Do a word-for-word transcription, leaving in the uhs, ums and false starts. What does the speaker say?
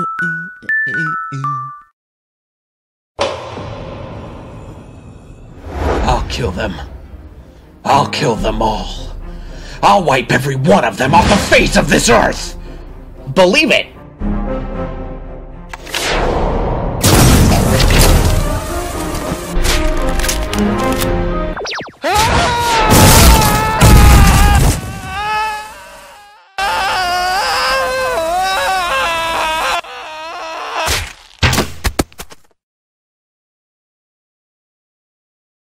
I'll kill them. I'll kill them all. I'll wipe every one of them off the face of this earth! Believe it!